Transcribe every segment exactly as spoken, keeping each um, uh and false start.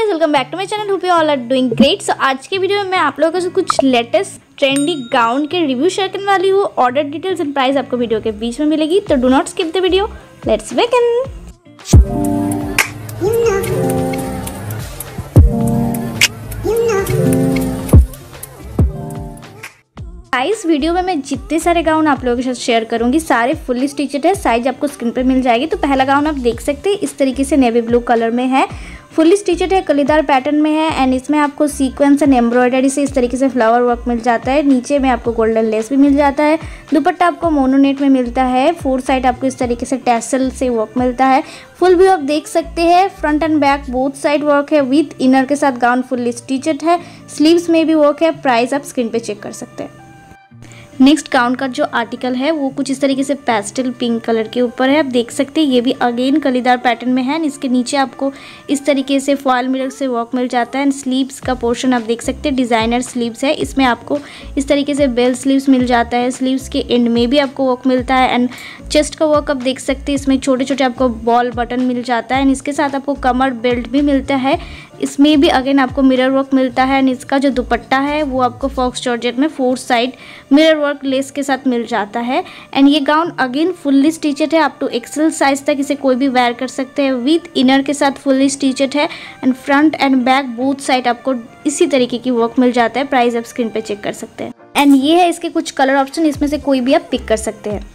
Welcome back to my channel. Hope you all are doing great. So आज के video में मैं आप लोगों के साथ कुछ लेटेस्ट ट्रेंडी गाउन के रिव्यू शेयर करने वाली हूँ। ऑर्डर डिटेल्स एंड प्राइस आपको वीडियो के बीच में मिलेगी, तो do not skip the video. Let's begin. इस वीडियो में मैं जितने सारे गाउन आप लोगों के साथ शेयर करूंगी सारे फुल्ली स्टिचड है। साइज आपको स्क्रीन पर मिल जाएगी। तो पहला गाउन आप देख सकते हैं, इस तरीके से नेवी ब्लू कलर में है, फुल्ली स्टिचड है, कलीदार पैटर्न में है एंड इसमें आपको सीक्वेंस एंड एम्ब्रॉयडरी से इस तरीके से फ्लावर वर्क मिल जाता है। नीचे में आपको गोल्डन लेस भी मिल जाता है। दुपट्टा आपको मोनोनेट में मिलता है। फोर साइड आपको इस तरीके से टैसल से वर्क मिलता है। फुल व्यू आप देख सकते हैं, front and back both side work है। विथ इनर के साथ गाउन फुल्ली स्टिचड है। स्लीव्स में भी वर्क है। प्राइस आप स्क्रीन पे चेक कर सकते हैं। नेक्स्ट गाउन का जो आर्टिकल है वो कुछ इस तरीके से पेस्टल पिंक कलर के ऊपर है। आप देख सकते हैं ये भी अगेन कलीदार पैटर्न में है। इसके नीचे आपको इस तरीके से फॉयल मिरर से वर्क मिल जाता है एंड स्लीव्स का पोर्शन आप देख सकते हैं डिज़ाइनर स्लीव्स है। इसमें आपको इस तरीके से बेल स्लीव्स मिल जाता है। स्लीव्स के एंड में भी आपको वर्क मिलता है एंड चेस्ट का वर्क आप देख सकते हैं। इसमें छोटे छोटे आपको बॉल बटन मिल जाता है एंड इसके साथ आपको कमर बेल्ट भी मिलता है। इसमें भी अगेन आपको मिरर वर्क मिलता है एंड इसका जो दुपट्टा है वो आपको फॉक्स जॉर्जेट में four side mirror work lace के साथ मिल जाता है। एंड ये गाउन अगेन फुल्ली स्टिचड है। अप टू एक्सेल साइज तक इसे कोई भी वेयर कर सकते हैं। विथ इनर के साथ फुल्ली स्टिचड है and front and back both side आपको इसी तरीके की वर्क मिल जाता है। प्राइस आप स्क्रीन पे चेक कर सकते हैं एंड ये है इसके कुछ कलर ऑप्शन, इसमें से कोई भी आप पिक कर सकते हैं।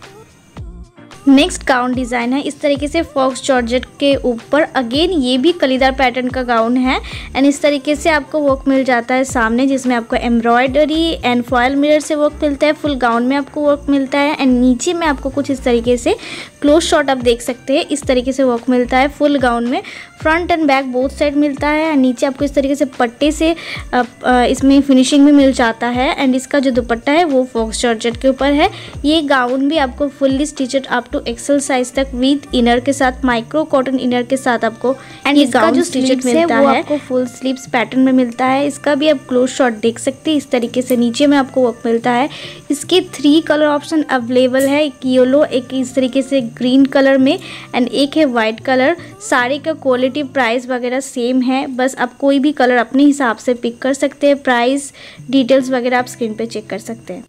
नेक्स्ट गाउन डिज़ाइन है इस तरीके से फॉक्स जॉर्जेट के ऊपर। अगेन ये भी कलीदार पैटर्न का गाउन है एंड इस तरीके से आपको वर्क मिल जाता है सामने, जिसमें आपको एम्ब्रॉयडरी एंड फॉयल मिरर से वर्क मिलता है। फुल गाउन में आपको वर्क मिलता है एंड नीचे में आपको कुछ इस तरीके से क्लोज शॉट आप देख सकते हैं। इस तरीके से वर्क मिलता है फुल गाउन में। Front and back both side मिलता है एंड नीचे आपको इस तरीके से पट्टे से इसमें फिनिशिंग भी मिल जाता है एंड इसका जो दुपट्टा है वो फॉक्स जॉर्जेट के ऊपर है। ये गाउन भी आपको fully stitched up to XL size तक विथ इनर के साथ माइक्रो कॉटन इनर के साथ आपको एंड इसका जो स्टिचड मिलता है वो आपको फुल स्लीव्स पैटर्न में मिलता है। इसका भी आप क्लोज शॉट देख सकते हैं। इस तरीके से नीचे में आपको वर्क मिलता है। इसके थ्री कलर ऑप्शन अवेलेबल है, एक येलो, एक इस तरीके से ग्रीन कलर में एंड एक है वाइट कलर। साड़ी का क्वालिटी प्राइस वगैरह सेम है, बस आप कोई भी कलर अपने हिसाब से पिक कर सकते हैं। प्राइस डिटेल्स वगैरह आप स्क्रीन पे चेक कर सकते हैं।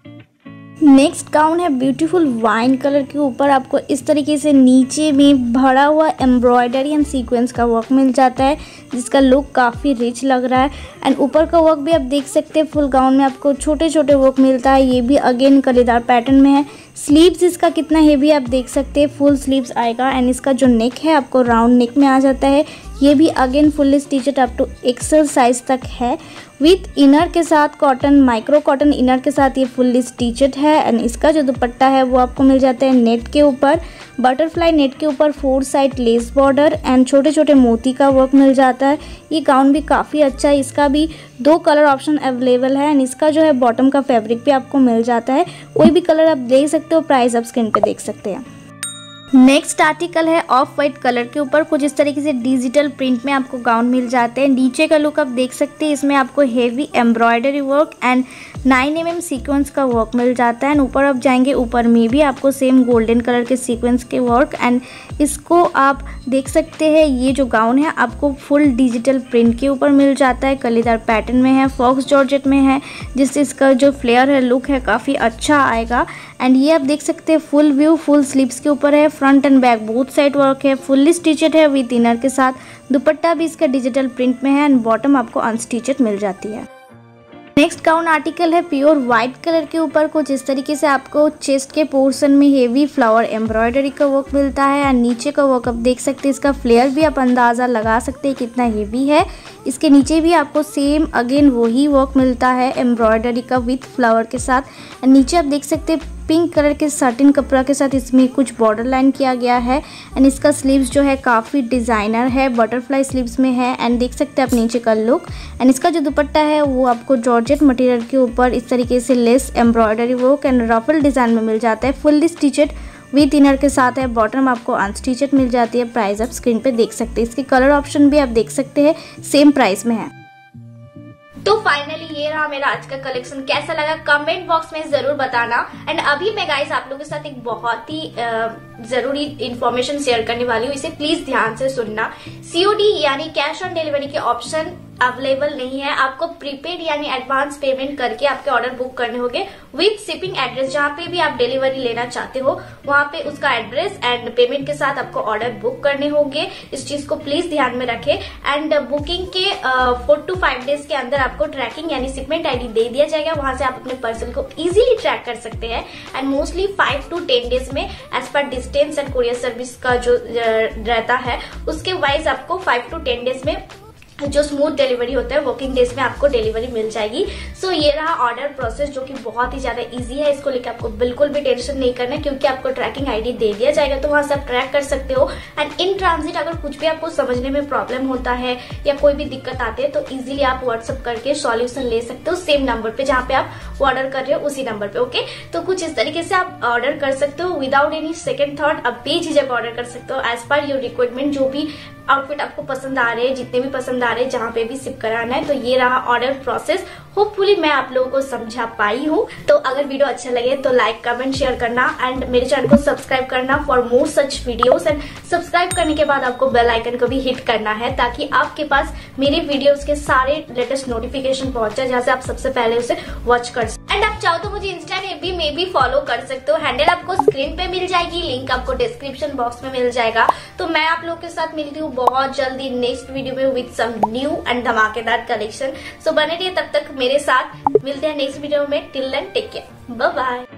नेक्स्ट गाउन है ब्यूटीफुल वाइन कलर के ऊपर। आपको इस तरीके से नीचे में भरा हुआ एम्ब्रॉयडरी एंड सीक्वेंस का वर्क मिल जाता है, जिसका लुक काफ़ी रिच लग रहा है एंड ऊपर का वर्क भी आप देख सकते हैं। फुल गाउन में आपको छोटे छोटे वर्क मिलता है। ये भी अगेन कलीदार पैटर्न में है। स्लीव्स इसका कितना हेवी आप देख सकते हैं, फुल स्लीव्स आएगा एंड इसका जो नेक है आपको राउंड नेक में आ जाता है। ये भी again fully stitched up to XL size तक है। विथ इनर के साथ कॉटन माइक्रो कॉटन इनर के साथ ये फुल्ली स्टिचड है एंड इसका जो दुपट्टा है वो आपको मिल जाता है नेट के ऊपर, बटरफ्लाई नेट के ऊपर four side lace border and छोटे छोटे मोती का वर्क मिल जाता है। ये गाउन भी काफ़ी अच्छा है। इसका भी दो कलर ऑप्शन अवेलेबल है एंड इसका जो है बॉटम का फैब्रिक भी आपको मिल जाता है। कोई भी कलर आप देख सकते हो। प्राइस आप स्क्रीन पे देख सकते हैं। नेक्स्ट आर्टिकल है ऑफ वाइट कलर के ऊपर। कुछ इस तरीके से डिजिटल प्रिंट में आपको गाउन मिल जाते हैं। नीचे का लुक आप देख सकते हैं। इसमें आपको heavy embroidery work and nine M M sequence का वर्क मिल जाता है एंड ऊपर आप जाएंगे, ऊपर में भी आपको सेम गोल्डन कलर के सीक्वेंस के वर्क एंड इसको आप देख सकते हैं। ये जो गाउन है आपको फुल डिजिटल प्रिंट के ऊपर मिल जाता है, कलीदार पैटर्न में है, फॉक्स जॉर्जेट में है, जिससे इसका जो फ्लेयर है लुक है काफ़ी अच्छा आएगा एंड ये आप देख सकते हैं फुल व्यू फुल स्लीव्स के ऊपर है। Front and back both side work है। फुल्ली स्टिचड है विथ इनर के साथ। दुपट्टा भी इसका डिजिटल प्रिंट में है एंड बॉटम आपको अनस्टिचड मिल जाती है। नेक्स्ट गाउन आर्टिकल है प्योर वाइट कलर के ऊपर। कुछ इस तरीके से आपको चेस्ट के पोर्शन में हेवी फ्लावर एम्ब्रॉयडरी का वर्क मिलता है एंड नीचे का वर्क आप देख सकते हैं। इसका फ्लेयर भी आप अंदाज़ा लगा सकते हैं कितना हेवी है। इसके नीचे भी आपको सेम अगेन वही वर्क मिलता है एम्ब्रॉयडरी का विथ फ्लावर के साथ एंड नीचे आप देख सकते हैं पिंक कलर के साटिन कपड़ा के साथ इसमें कुछ बॉर्डर लाइन किया गया है एंड इसका स्लीव्स जो है काफ़ी डिज़ाइनर है, बटरफ्लाई स्लीव्स में है एंड देख सकते हैं आप नीचे का लुक एंड इसका जो दुपट्टा है वो आपको जॉर्जेट मटेरियल के ऊपर इस तरीके से lace embroidery work and ruffle design में मिल जाता है। फुल्ली स्टिचड विथ इनर के साथ है। बॉटम आपको अनस्टिचड मिल जाती है। प्राइस आप स्क्रीन पे देख सकते हैं। इसके कलर ऑप्शन भी आप देख सकते हैं, सेम प्राइस में है। तो फाइनली ये रहा मेरा आज का कलेक्शन। कैसा लगा कमेंट बॉक्स में जरूर बताना। एंड अभी मैं गाइस आप लोगों के साथ एक बहुत ही जरूरी इन्फॉर्मेशन शेयर करने वाली हूँ, इसे प्लीज ध्यान से सुनना। सीओडी यानी कैश ऑन डिलीवरी के ऑप्शन अवेलेबल नहीं है। आपको प्रीपेड यानी एडवांस पेमेंट करके आपके ऑर्डर बुक करने होंगे विथ शिपिंग एड्रेस। जहाँ पे भी आप डिलीवरी लेना चाहते हो वहाँ पे उसका एड्रेस एंड पेमेंट के साथ आपको ऑर्डर बुक करने होंगे। इस चीज को प्लीज ध्यान में रखें। एंड बुकिंग के फोर टू फाइव डेज के अंदर आपको ट्रैकिंग यानी शिपमेंट आईडी दे दिया जाएगा। वहां से आप अपने पार्सल को इजीली ट्रैक कर सकते हैं। And mostly five to ten days में एज पर डिस्टेंस एंड कुरियर सर्विस का जो रहता है उसके वाइज आपको फाइव टू टेन डेज में जो स्मूथ डिलीवरी होता है वर्किंग डेज में आपको डिलीवरी मिल जाएगी। सो so, ये रहा ऑर्डर प्रोसेस जो कि बहुत ही ज्यादा इजी है। इसको लेकर आपको बिल्कुल भी टेंशन नहीं करना है क्योंकि आपको ट्रैकिंग आईडी दे दिया जाएगा तो वहां से आप ट्रैक कर सकते हो। एंड इन ट्रांजिट अगर कुछ भी आपको समझने में प्रॉब्लम होता है या कोई भी दिक्कत आती है तो इजिली आप व्हाट्सअप करके सॉल्यूशन ले सकते हो सेम नंबर पे जहाँ पे आप ऑर्डर कर रहे हो उसी नंबर पे। ओके, तो कुछ इस तरीके से आप ऑर्डर कर सकते हो विदाउट एनी सेकेंड थॉट। आप बेझिझक ऑर्डर कर सकते हो एज पर योर रिक्वायरमेंट। जो भी आउटफिट आपको पसंद आ रहे हैं, जितने भी पसंद आ रहे हैं, जहाँ पे भी शिप कराना है। तो ये रहा ऑर्डर प्रोसेस। होपफुली मैं आप लोगों को समझा पाई हूँ। तो अगर वीडियो अच्छा लगे तो लाइक कमेंट शेयर करना एंड मेरे चैनल को सब्सक्राइब करना for more such videos. And subscribe करने के बाद आपको बेल आइकन को भी हिट करना है ताकि आपके पास मेरे वीडियोस के सारे लेटेस्ट नोटिफिकेशन पहुंच जाए जहाँ से आप सबसे पहले उसे वॉच कर सकते। एंड आप चाहो तो मुझे इंस्टा में भी मे भी फॉलो कर सकते हो। हैंडल आपको स्क्रीन पे मिल जाएगी, लिंक आपको डिस्क्रिप्शन बॉक्स में मिल जाएगा। तो मैं आप लोग के साथ मिलती हूँ बहुत जल्दी नेक्स्ट वीडियो में विद सम न्यू एंड धमाकेदार कलेक्शन। सो बने रहिए, तब तक मेरे साथ मिलते हैं नेक्स्ट वीडियो में। Till then take care, bye bye.